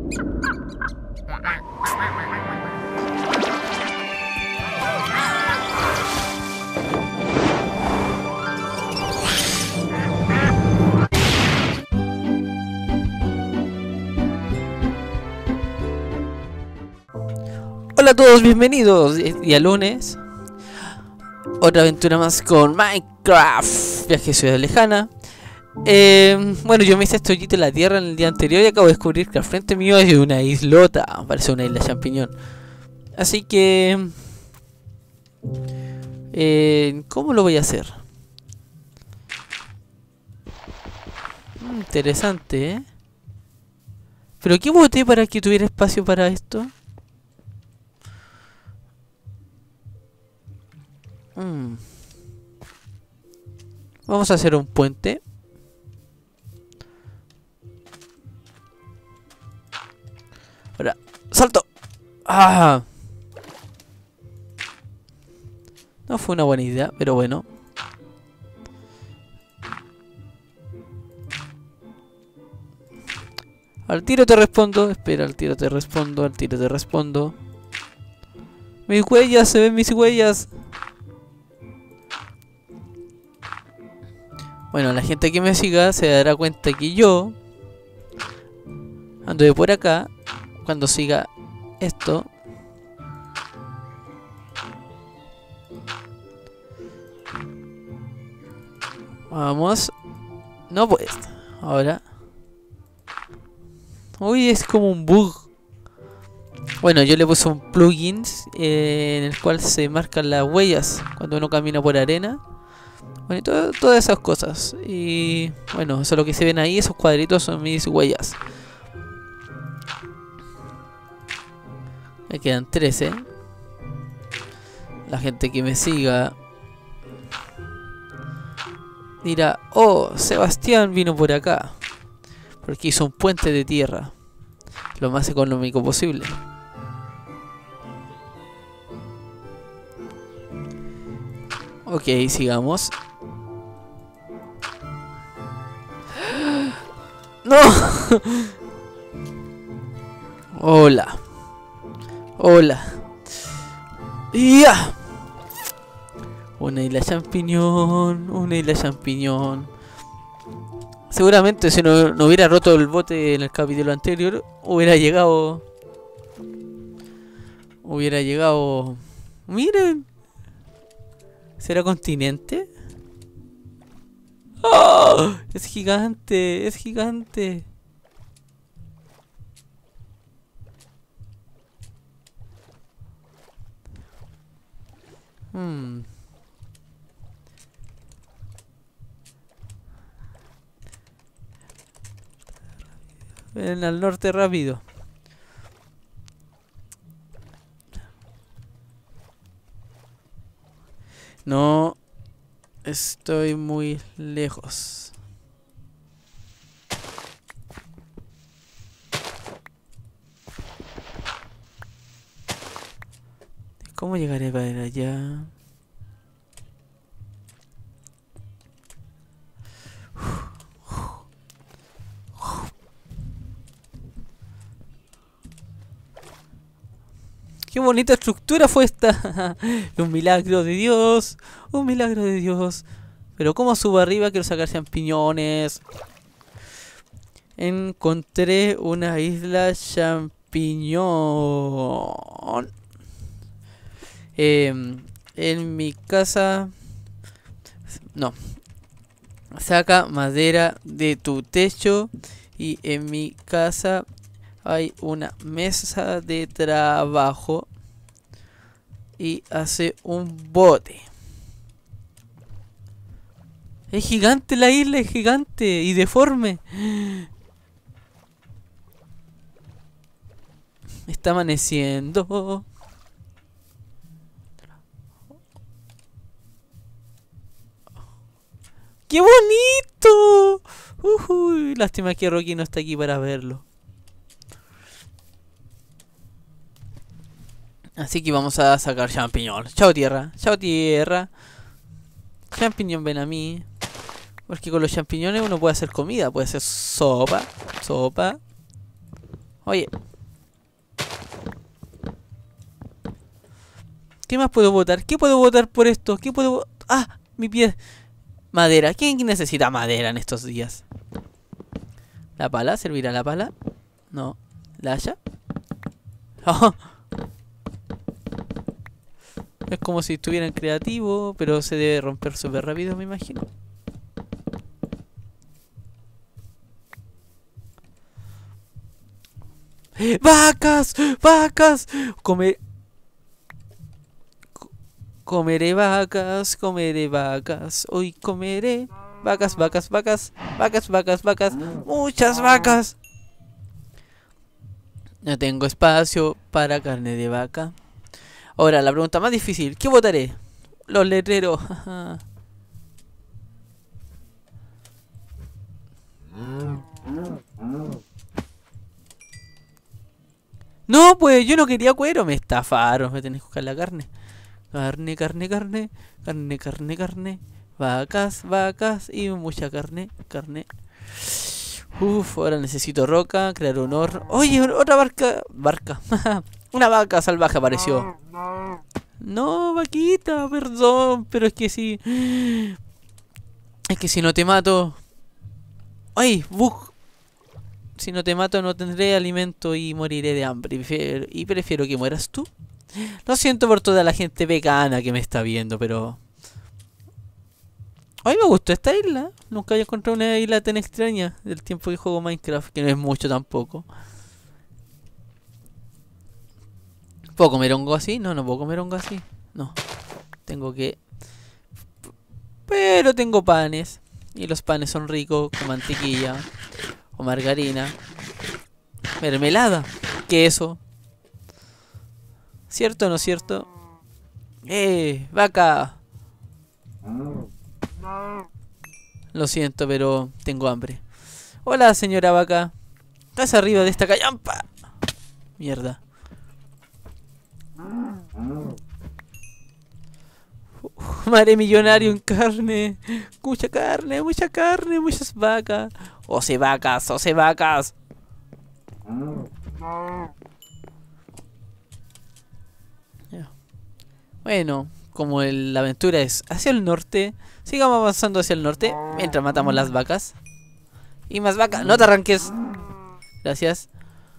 Hola a todos, bienvenidos día lunes. Otra aventura más con Minecraft. Viaje a Ciudad Lejana. Bueno, yo me hice este hoyito en la tierra en el día anterior y acabo de descubrir que al frente mío hay una islota. Parece una isla champiñón. Así que... ¿cómo lo voy a hacer? Interesante, ¿eh? ¿Pero qué boté para que tuviera espacio para esto? Vamos a hacer un puente. Ahora, ¡salto! ¡Ah! No fue una buena idea, pero bueno. Al tiro te respondo. Espera, al tiro te respondo. Al tiro te respondo. Mis huellas, se ven mis huellas. Bueno, la gente que me siga se dará cuenta que yo ando de por acá. Cuando siga esto, vamos. No pues. Ahora. Uy, es como un bug. Bueno, yo le puse un plugin en el cual se marcan las huellas cuando uno camina por arena. Bueno, y todas esas cosas. Y bueno, eso es lo que se ven ahí. Esos cuadritos son mis huellas. Me quedan 13. La gente que me siga dirá: oh, Sebastián vino por acá porque hizo un puente de tierra lo más económico posible. Ok, sigamos. ¡No! Hola. Hola. ¡Ya! Una isla champiñón. Una isla champiñón. Seguramente si no hubiera roto el bote en el capítulo anterior, hubiera llegado... Miren. ¿Será continente? ¡Oh! Es gigante, es gigante. Ven al norte rápido. No, estoy muy lejos. ¿Cómo llegaré para allá? ¡Qué bonita estructura fue esta! Un milagro de Dios. Un milagro de Dios. Pero ¿cómo subo arriba? Quiero sacar champiñones. Encontré una isla champiñón. En mi casa... No. Saca madera de tu techo. Y en mi casa... hay una mesa de trabajo y hace un bote. Es gigante la isla, es gigante y deforme. Está amaneciendo. ¡Qué bonito! Lástima que Rocky no está aquí para verlo. Así que vamos a sacar champiñón. Chao tierra, chao tierra. Champiñón, ven a mí. Porque con los champiñones uno puede hacer comida. Puede hacer sopa. Sopa. Oye. ¿Qué más puedo botar? ¿Qué puedo botar por esto? ¿Qué puedo...? ¡Ah! Mi pie. Madera. ¿Quién necesita madera en estos días? ¿La pala? ¿Servirá la pala? No. ¿La hacha? Oh. Es como si estuvieran creativos, pero se debe romper súper rápido, me imagino. ¡Vacas! ¡Vacas! Comeré vacas, comeré vacas. Hoy comeré vacas, vacas, vacas. Vacas, vacas, vacas. Muchas vacas. No tengo espacio para carne de vaca. Ahora, la pregunta más difícil. ¿Qué votaré? Los letreros. No, pues yo no quería cuero. Me estafaron. Me tenés que buscar la carne. Carne, carne, carne. Carne, carne, carne. Vacas, vacas. Y mucha carne, carne. Uf, ahora necesito roca. Crear un horno. Oye, otra barca. Barca. Una vaca salvaje apareció. No, vaquita, perdón. Pero es que si... Es que si no te mato... ¡Ay! ¡Bug! Si no te mato no tendré alimento y moriré de hambre. Y prefiero que mueras tú. Lo siento por toda la gente vegana que me está viendo, pero... A mí me gustó esta isla. Nunca había encontrado una isla tan extraña del tiempo que juego Minecraft, que no es mucho tampoco. ¿Puedo comer hongo así? No, no puedo comer hongo así. No. Tengo que... Pero tengo panes. Y los panes son ricos con mantequilla o margarina. Mermelada. Queso. ¿Cierto o no cierto? ¡Vaca! Lo siento, pero tengo hambre. Hola, señora vaca. ¿Estás arriba de esta callampa? Mierda. Madre millonario en carne. Mucha carne, mucha carne, muchas vacas. ¡Ose vacas, ose vacas! Bueno, como la aventura es hacia el norte, sigamos avanzando hacia el norte mientras matamos las vacas. Y más vacas. No te arranques. Gracias.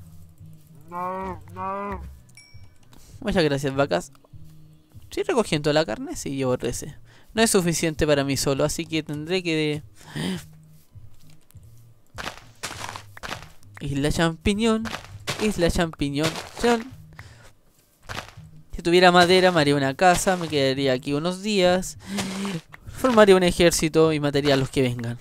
Muchas gracias, vacas. ¿Estoy recogiendo la carne? Sí, llevo 13. No es suficiente para mí solo, así que tendré que... Isla champiñón. Isla champiñón. Si tuviera madera, me haría una casa, me quedaría aquí unos días, formaría un ejército y mataría a los que vengan.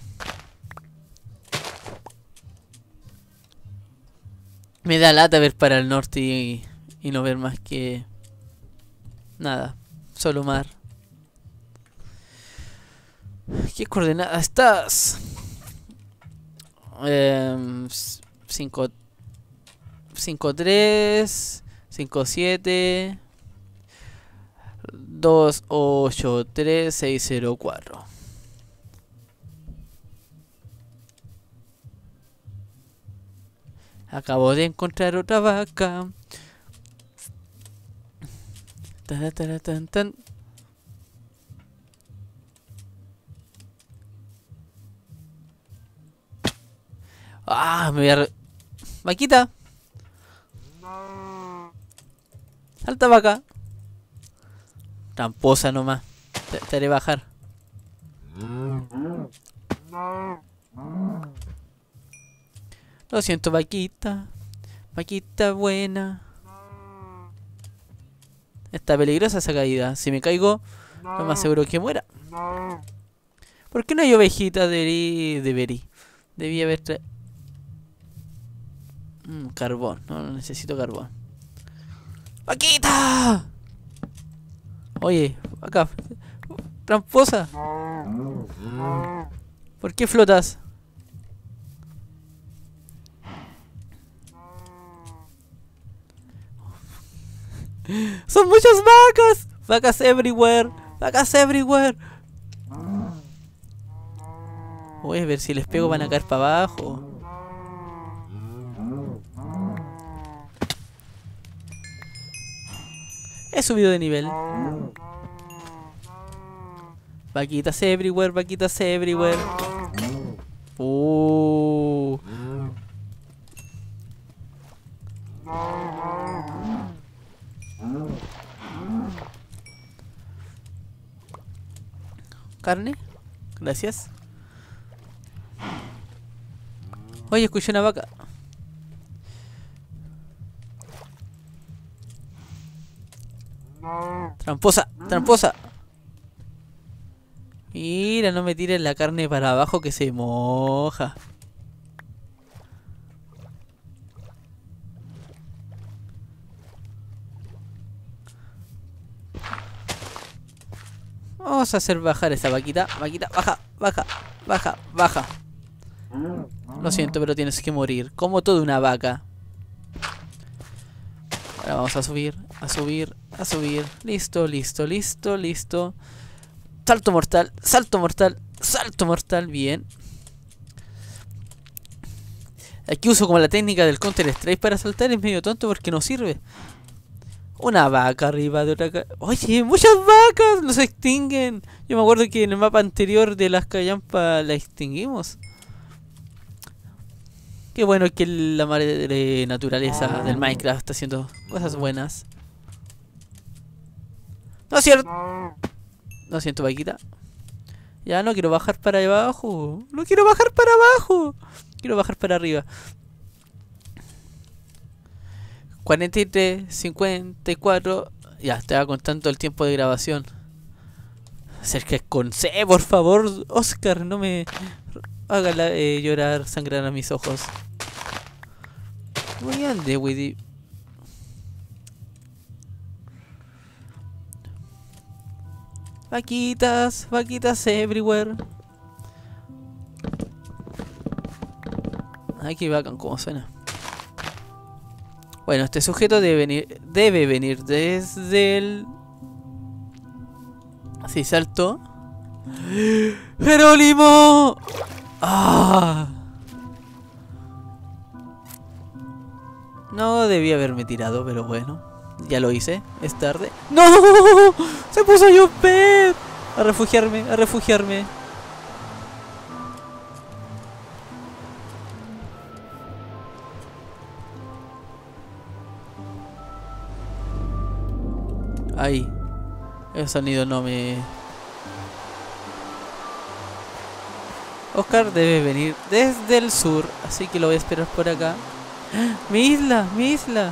Me da lata ver para el norte y no ver más que... Nada, solo mar. ¿Qué coordenada estás? 5, 5, 3, 5, 7... 2, 8, 3, 6, 0, 4. Acabo de encontrar otra vaca. Tan. Ah, me voy a... Vaquita. Alta vaca. Tramposa nomás. Te haré bajar. Lo siento, vaquita. Vaquita buena. Está peligrosa esa caída. Si me caigo, lo más seguro que muera. ¿Por qué no hay ovejita? Debí haber traído... carbón. No necesito carbón. ¡Vaquita! Oye, acá. Tramposa. ¿Por qué flotas? Son muchas vacas. Vacas everywhere. Vacas everywhere. Voy a ver si les pego van a caer para abajo. He subido de nivel. Vaquitas everywhere, vaquitas everywhere. Carne. Gracias. Oye, escuché una vaca. Tramposa, tramposa. Mira, no me tires la carne para abajo que se moja. Vamos a hacer bajar esa vaquita. Vaquita, baja, baja, baja, baja. Lo siento, pero tienes que morir. Como toda una vaca. Ahora vamos a subir, a subir, a subir. Listo, listo, listo, listo. Salto mortal, salto mortal, salto mortal. Bien. Aquí uso como la técnica del Counter Strike para saltar. Es medio tonto porque no sirve. Una vaca arriba de otra... Oye, muchas vacas. Nos extinguen. Yo me acuerdo que en el mapa anterior de las callampas la extinguimos. Qué bueno que la madre naturaleza del Minecraft está haciendo cosas buenas. No es cierto. No siento, vaquita. Ya no quiero bajar para abajo. No quiero bajar para abajo. Quiero bajar para arriba. 43, 54. Ya, estaba contando el tiempo de grabación. Acerca con C, por favor, Oscar. No me haga llorar, sangrar a mis ojos. Muy ande, Widdy. Vaquitas, vaquitas everywhere. Ay, que bacán cómo suena. Bueno, este sujeto debe venir desde el... Así, salto. ¡Jerónimo! ¡Ah! No debía haberme tirado, pero bueno. Ya lo hice, es tarde. ¡No! ¡Se puso a llover! A refugiarme, a refugiarme. Ahí. El sonido no me... Oscar debe venir desde el sur, así que lo voy a esperar por acá. ¡Mi isla! ¡Mi isla!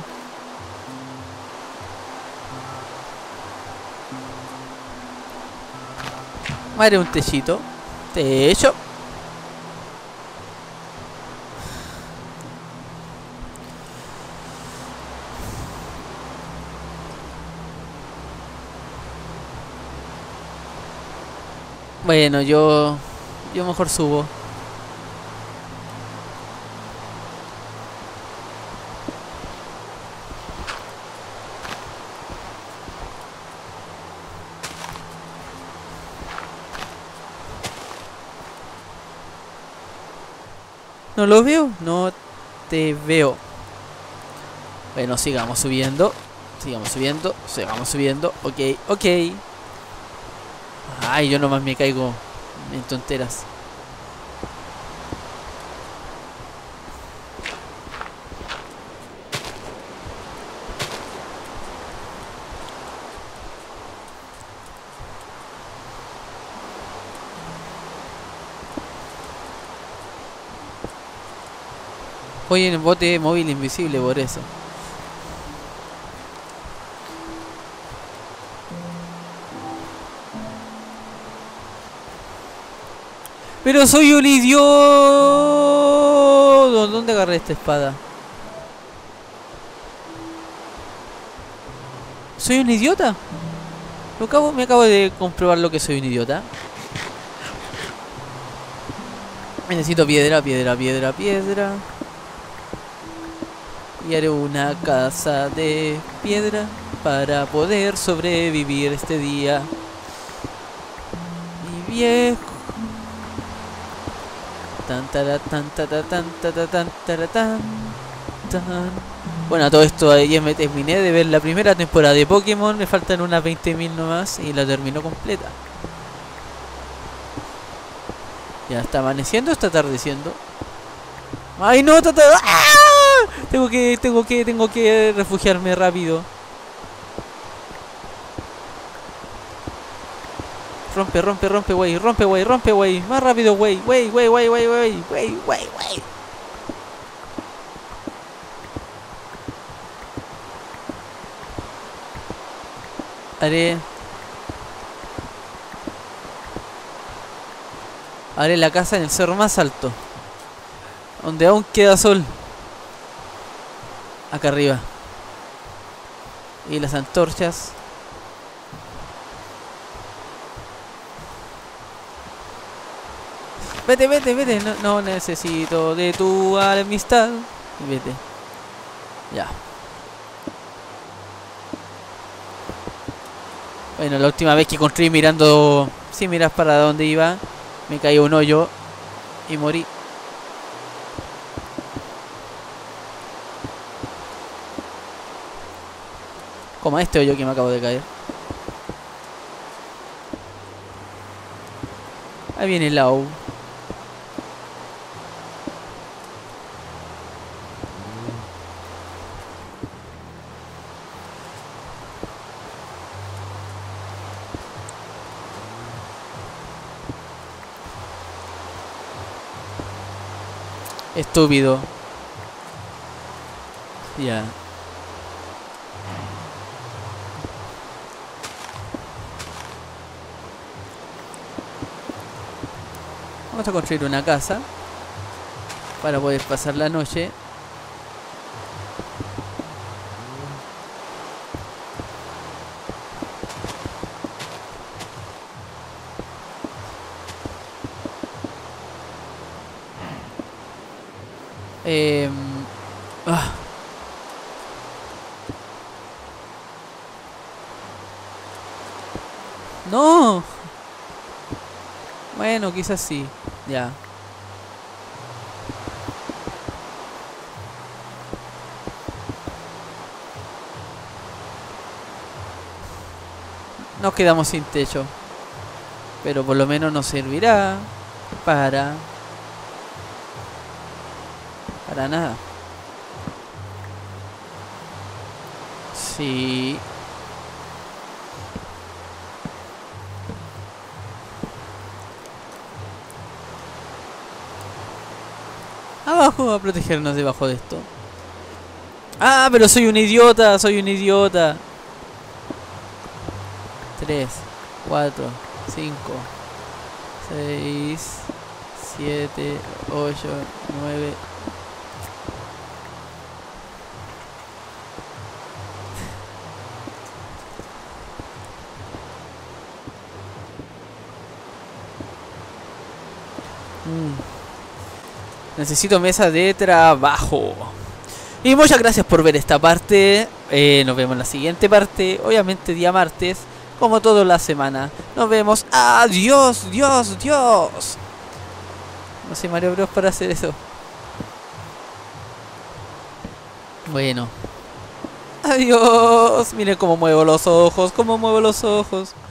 Haré un techito. Techo. Bueno, yo mejor subo. ¿No lo veo? No te veo. Bueno, sigamos subiendo. Sigamos subiendo. Sigamos subiendo. Ok, ok. Ay, yo nomás me caigo en tonteras. Voy en el bote móvil invisible por eso. Pero soy un idiota. ¿Dónde agarré esta espada? ¿Soy un idiota? Me acabo de comprobar lo que soy un idiota. Necesito piedra, piedra, piedra, piedra. Y haré una casa de piedra para poder sobrevivir este día. Mi viejo. Tan tan tan tan tan tan tan tan tan tan. Bueno, a todo esto ya me terminé de ver la primera temporada de Pokémon. Me faltan unas 20.000 nomás y la termino completa. Ya está amaneciendo, está atardeciendo. ¡Ay no! ¡Ah! Tengo que refugiarme rápido. Rompe, rompe, rompe, wey, rompe, wey, rompe, wey. Más rápido, wey, wey, wey, wey, wey, wey, wey, wey, wey. Haré la casa en el cerro más alto, donde aún queda sol. Acá arriba. Y las antorchas. Vete, vete, vete. No, no necesito de tu amistad. Vete. Ya. Bueno, la última vez que construí mirando, si miras para dónde iba, me cayó un hoyo y morí. Como este hoyo que me acabo de caer. Ahí viene el Lau. Estúpido. Ya. Vamos a construir una casa para poder pasar la noche. Ah. No. Bueno, quizás sí. Ya. Nos quedamos sin techo. Pero por lo menos nos servirá para nada. Sí. Abajo a protegernos debajo de esto. Ah, pero soy un idiota, soy un idiota. 3, 4, 5, 6, 7, 8, 9. Necesito mesa de trabajo. Y muchas gracias por ver esta parte. Nos vemos en la siguiente parte. Obviamente día martes, como toda la semana. Nos vemos. Adiós, Dios, Dios. No sé Mario Bros para hacer eso. Bueno. Adiós. Miren cómo muevo los ojos. Cómo muevo los ojos.